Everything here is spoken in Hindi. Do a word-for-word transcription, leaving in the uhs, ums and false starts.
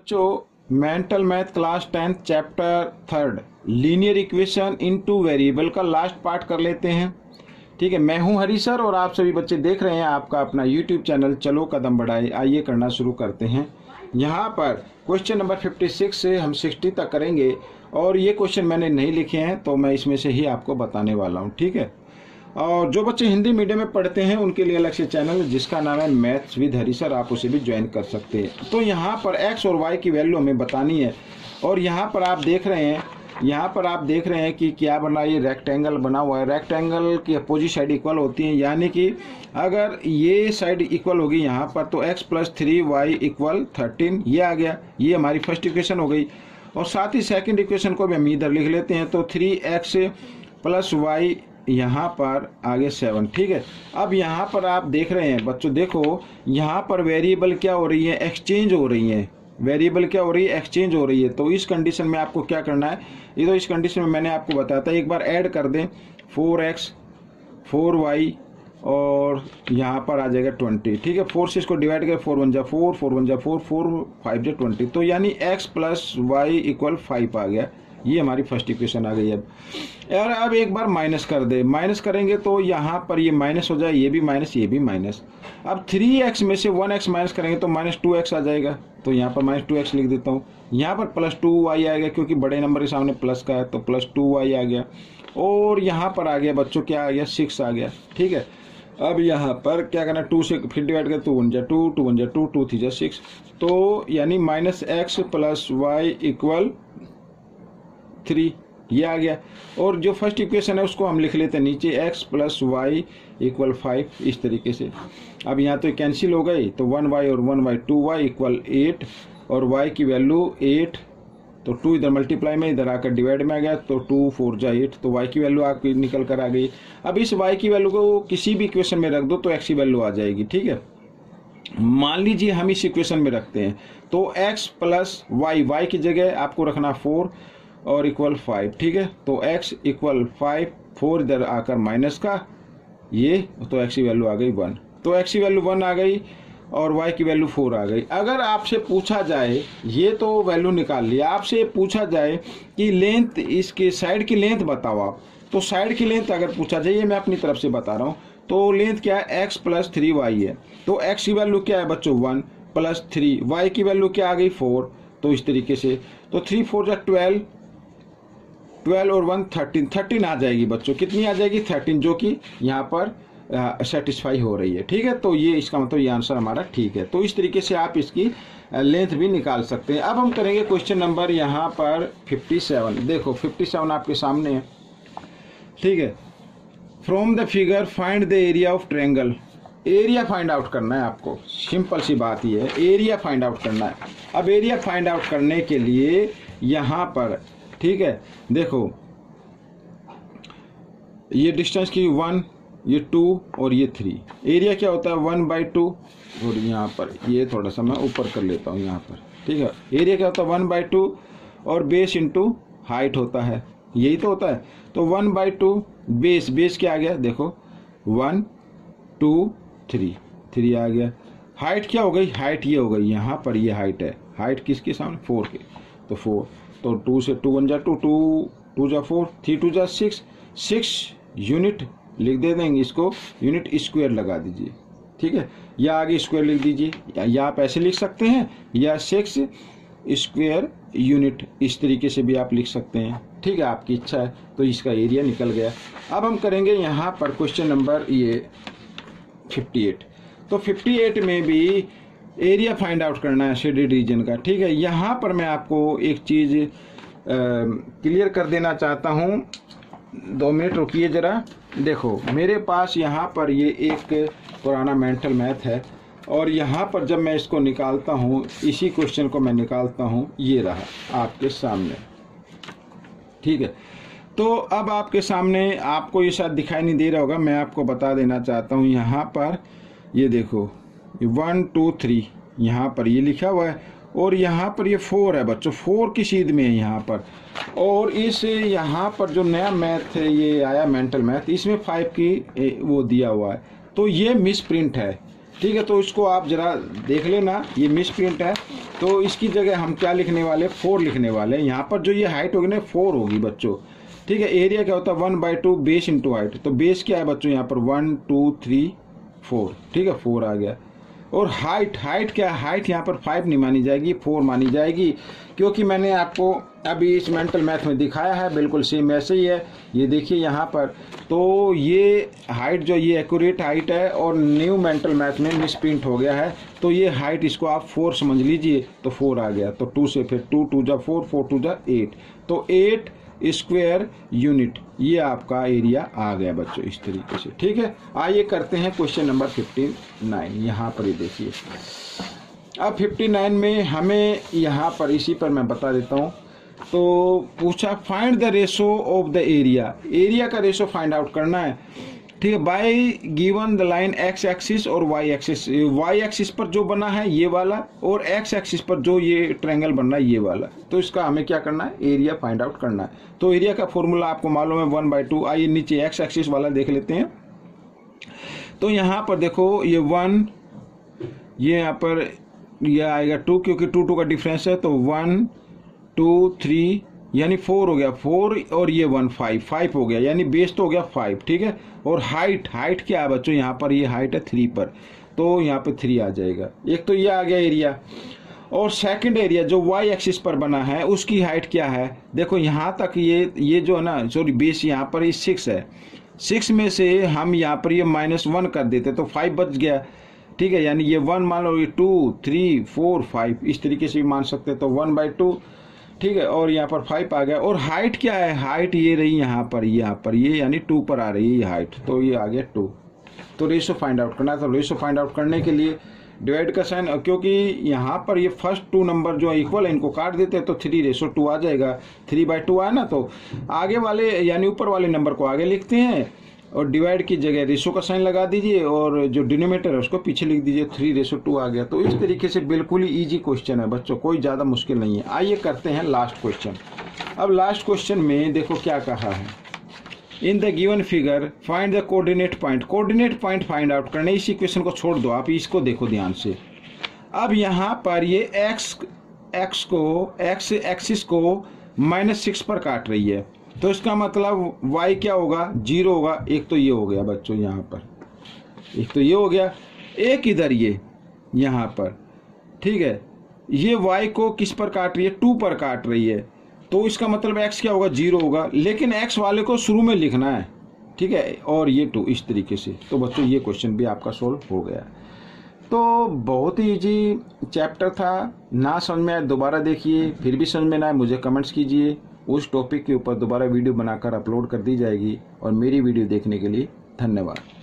बच्चों mental math class tenth chapter third linear equation in two variable का लास्ट पार्ट कर लेते हैं। ठीक है, मैं हूं हरी सर और आप सभी बच्चे देख रहे हैं आपका अपना यूट्यूब चैनल चलो कदम बढ़ाए। आइए करना शुरू करते हैं। यहाँ पर क्वेश्चन नंबर छप्पन से हम साठ तक करेंगे और ये क्वेश्चन मैंने नहीं लिखे हैं तो मैं इसमें से ही आपको बताने वाला हूँ। ठीक है, और जो बच्चे हिंदी मीडियम में पढ़ते हैं उनके लिए अलग से चैनल है जिसका नाम है मैथ्स विद हरी सर, आप उसे भी ज्वाइन कर सकते हैं। तो यहाँ पर एक्स और वाई की वैल्यू हमें बतानी है और यहाँ पर आप देख रहे हैं यहाँ पर आप देख रहे हैं कि क्या बना, ये रेक्टेंगल बना हुआ है। रेक्टेंगल की अपोजिट साइड इक्वल होती है, यानी कि अगर ये साइड इक्वल होगी यहाँ पर तो x plus three Y equal thirteen, ये आ गया। ये हमारी फर्स्ट इक्वेशन हो गई और साथ ही सेकंड इक्वेशन को भी हम इधर लिख लेते हैं तो थ्री एक्स प्लस वाई यहाँ पर आगे सेवन। ठीक है, अब यहाँ पर आप देख रहे हैं बच्चों, देखो यहाँ पर वेरिएबल क्या हो रही है, एक्सचेंज हो रही है। वेरिएबल क्या हो रही है, एक्सचेंज हो रही है। तो इस कंडीशन में आपको क्या करना है, ये तो इस कंडीशन में मैंने आपको बताया था, एक बार ऐड कर दें फोर एक्स फोर वाई और यहाँ पर आ जाएगा ट्वेंटी। ठीक है, फोर से इसको डिवाइड करें, फोर वन जा फोर, फोर वन जा फोर, फोर फाइव जा ट्वेंटी, तो यानी X plus Y equal five आ गया। ये हमारी फर्स्ट इक्वेशन आ गई। अब यार अब एक बार माइनस कर दे, माइनस करेंगे तो यहाँ पर ये माइनस हो जाए, ये भी माइनस, ये भी माइनस। अब थ्री एक्स में से वन एक्स माइनस करेंगे तो माइनस टू एक्स आ जाएगा, तो यहाँ पर माइनस टू एक्स लिख देता हूँ। यहाँ पर प्लस टू वाई आएगा क्योंकि बड़े नंबर के सामने प्लस का है, तो प्लस टू वाई आ गया। और यहाँ पर आ गया बच्चों, क्या आ गया, सिक्स आ गया। ठीक है, अब यहाँ पर क्या करना, टू से फिर डिवाइड कर, टू वन जा टू, टू वन जा टू, टू थ्री जा सिक्स, तो यानी minus X plus Y equal three, ये आ गया। और जो फर्स्ट इक्वेशन है उसको हम लिख लेते हैं नीचे, x plus Y equal five, इस तरीके से। अब यहाँ तो कैंसिल हो गई तो वन वाई और one Y, two Y equal eight और y की वैल्यू एट, तो टू इधर मल्टीप्लाई में, इधर आकर डिवाइड में आ गया, तो टू फोर जा एट, तो y की वैल्यू आपकी निकल कर आ गई। अब इस y की वैल्यू को किसी भी इक्वेशन में रख दो तो x की वैल्यू आ जाएगी। ठीक है, मान लीजिए हम इस इक्वेशन में रखते हैं तो x प्लस वाई, वाई की जगह आपको रखना फोर और इक्वल फाइव। ठीक है, तो x इक्वल फाइव, फोर इधर आकर माइनस का ये, तो x की वैल्यू आ गई वन, तो x की वैल्यू वन आ गई और y की वैल्यू फोर आ गई। अगर आपसे पूछा जाए, ये तो वैल्यू निकाल लिया, आपसे पूछा जाए कि लेंथ, इसके साइड की लेंथ बताओ आप, तो साइड की लेंथ अगर पूछा जाए, ये मैं अपनी तरफ से बता रहा हूँ, तो लेंथ क्या है, x प्लस थ्री वाई है, तो x की वैल्यू क्या है बच्चों वन प्लस थ्री, y की वैल्यू क्या आ गई फोर, तो इस तरीके से, तो थ्री फोर जा ट्वेल्व, ट्वेल्व और वन थर्टीन, थर्टीन आ जाएगी बच्चों, कितनी आ जाएगी थर्टीन, जो कि यहाँ पर सेटिस्फाई हो रही है। ठीक है, तो ये इसका मतलब ये आंसर हमारा ठीक है। तो इस तरीके से आप इसकी लेंथ भी निकाल सकते हैं। अब हम करेंगे क्वेश्चन नंबर यहाँ पर सत्तावन। देखो सत्तावन आपके सामने है। ठीक है, from the figure find the area of triangle, area find out करना है आपको, सिंपल सी बात ही है, एरिया फाइंड आउट करना है। अब एरिया फाइंड आउट करने के लिए यहाँ पर, ठीक है, देखो ये डिस्टेंस की वन, ये टू और ये थ्री, एरिया क्या होता है वन बाई टू, और यहाँ पर ये थोड़ा सा मैं ऊपर कर लेता हूँ यहाँ पर। ठीक है, एरिया क्या होता है वन बाई टू और बेस इंटू हाइट होता है, यही तो होता है। तो one by two base, base क्या आ गया, देखो वन टू थ्री, थ्री आ गया। हाइट क्या हो गई, हाइट ये हो गई, यहाँ पर ये हाइट है, हाइट किसके सामने, फोर के, तो फोर, तो टू से टू वन जा टू, टू टू जा फोर, थ्री टू जा सिक्स, सिक्स यूनिट लिख दे देंगे, इसको यूनिट स्क्वायर लगा दीजिए। ठीक है, या आगे स्क्वायर लिख दीजिए, या, या आप ऐसे लिख सकते हैं, या सिक्स स्क्वायर यूनिट, इस तरीके से भी आप लिख सकते हैं। ठीक है, आपकी इच्छा है। तो इसका एरिया निकल गया। अब हम करेंगे यहाँ पर क्वेश्चन नंबर ये अट्ठावन। तो अट्ठावन में भी एरिया फाइंड आउट करना है शेडेड रीजन का। ठीक है, यहाँ पर मैं आपको एक चीज़ क्लियर कर देना चाहता हूँ, दो मिनट रुकिए ज़रा। देखो मेरे पास यहाँ पर ये एक पुराना मेंटल मैथ है और यहाँ पर जब मैं इसको निकालता हूँ, इसी क्वेश्चन को मैं निकालता हूँ, ये रहा आपके सामने। ठीक है, तो अब आपके सामने, आपको ये शायद दिखाई नहीं दे रहा होगा, मैं आपको बता देना चाहता हूँ। यहाँ पर ये देखो वन टू थ्री, यहाँ पर ये लिखा हुआ है और यहाँ पर ये फोर है बच्चों, फोर की सीध में है यहाँ पर। और इस यहाँ पर जो नया मैथ है ये आया मेंटल मैथ, इसमें फाइव की वो दिया हुआ है, तो ये मिस प्रिंट है। ठीक है, तो इसको आप जरा देख लेना, ये मिस प्रिंट है। तो इसकी जगह हम क्या लिखने वाले, फोर लिखने वाले हैं। यहाँ पर जो ये हाइट होगी ना फोर होगी बच्चों, ठीक है। एरिया क्या होता है, one by two base into height. तो बेस क्या है बच्चों यहाँ पर, वन टू थ्री फोर, ठीक है, फोर आ गया। और हाइट, हाइट क्या है, हाइट यहाँ पर फाइव नहीं मानी जाएगी, फोर मानी जाएगी, क्योंकि मैंने आपको अभी इस मेंटल मैथ में दिखाया है, बिल्कुल सेम ऐसे ही है। ये देखिए यहाँ पर, तो ये हाइट जो ये एक्यूरेट हाइट है और न्यू मेंटल मैथ में मिसप्रिंट हो गया है, तो ये हाइट इसको आप फोर समझ लीजिए, तो फोर आ गया। तो टू से फिर टू टू जा फोर, फोर टू जा एट, तो एट स्क्वायर यूनिट ये आपका एरिया आ गया बच्चों इस तरीके से, ठीक है। आइए करते हैं क्वेश्चन नंबर फिफ्टी नाइन। यहाँ पर ये देखिए, अब फिफ्टी नाइन में हमें यहाँ पर इसी पर मैं बता देता हूँ। तो पूछा find the ratio of the area, area का रेशो फाइंड आउट करना है, ठीक है। By given the line X axis और वाई एक्सिस, वाई एक्सिस पर जो बना है ये वाला और एक्स एक्सिस पर जो ये ट्रायंगल बन रहा है ये वाला, तो इसका हमें क्या करना है, एरिया फाइंड आउट करना है। तो एरिया का फॉर्मूला आपको मालूम है, वन बाई टू। आइए नीचे एक्स एक्सिस वाला देख लेते हैं। तो यहाँ पर देखो ये वन, ये यहाँ पर ये आएगा टू, क्योंकि टू टू का डिफरेंस है, तो वन टू थ्री यानी फोर हो गया, फोर और ये वन फाइव, फाइव हो गया, यानी बेस तो हो गया फाइव, ठीक है। और हाइट, हाइट क्या है बच्चों यहाँ पर, ये हाइट है थ्री पर, तो यहाँ पे थ्री आ जाएगा। एक तो ये आ गया एरिया। और सेकंड एरिया जो वाई एक्सिस पर बना है उसकी हाइट क्या है, देखो यहाँ तक ये ये जो है ना, सॉरी बेस यहाँ पर ये सिक्स है, सिक्स में से हम यहाँ पर ये माइनस वन कर देते तो फाइव बच गया, ठीक है। यानी ये वन मान लो, ये टू थ्री फोर फाइव, इस तरीके से भी मान सकते हैं। तो वन बाई टू, ठीक है, और यहाँ पर फाइव आ गया। और हाइट क्या है, हाइट ये रही यहाँ पर, यहाँ पर ये यानी टू पर आ रही है ये हाइट, तो ये आ गया टू। तो रेशो फाइंड आउट करना है, तो रेशो फाइंड आउट करने के लिए डिवाइड का साइन, क्योंकि यहाँ पर ये फर्स्ट टू नंबर जो इक्वल है इनको काट देते हैं तो थ्री रेशो टू आ जाएगा, थ्री बाई टू आया ना, तो आगे वाले यानी ऊपर वाले नंबर को आगे लिखते हैं और डिवाइड की जगह रेशो का साइन लगा दीजिए और जो डिनोमिनेटर है उसको पीछे लिख दीजिए, थ्री रेशो टू आ गया। तो इस तरीके से बिल्कुल ही इजी क्वेश्चन है बच्चों, कोई ज़्यादा मुश्किल नहीं है। आइए करते हैं लास्ट क्वेश्चन। अब लास्ट क्वेश्चन में देखो क्या कहा है, in the given figure find the coordinate point, coordinate point find out करने। इस इक्वेशन को छोड़ दो, आप इसको देखो ध्यान से। अब यहाँ पर ये एक्स एक्स को एक्स एक्सिस को माइनस सिक्स पर काट रही है, तो इसका मतलब y क्या होगा, जीरो होगा। एक तो ये हो गया बच्चों यहाँ पर, एक तो ये हो गया, एक इधर ये यहाँ पर, ठीक है। ये y को किस पर काट रही है, टू पर काट रही है, तो इसका मतलब x क्या होगा, जीरो होगा। लेकिन x वाले को शुरू में लिखना है, ठीक है, और ये टू, इस तरीके से। तो बच्चों ये क्वेश्चन भी आपका सोल्व हो गया। तो बहुत ही इजी चैप्टर था, ना समझ में आए दोबारा देखिए, फिर भी समझ में ना आए मुझे कमेंट्स कीजिए, उस टॉपिक के ऊपर दोबारा वीडियो बनाकर अपलोड कर दी जाएगी। और मेरी वीडियो देखने के लिए धन्यवाद।